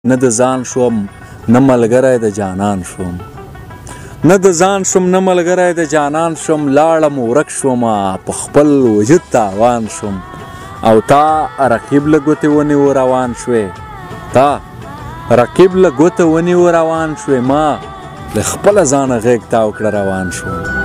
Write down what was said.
نه د ځان شوم نه ملګری د جانان شوم نه د ځان شوم نه ملګری د جانان شوم لاړم ورک شومه په خپل وجود تاوان شوم او تا رقیب له ګوتې ونیو روان شوې تا رقیب له ګوته ونیو روان شوې ما له خپله ځانه غېږ تاو کړه روان شوم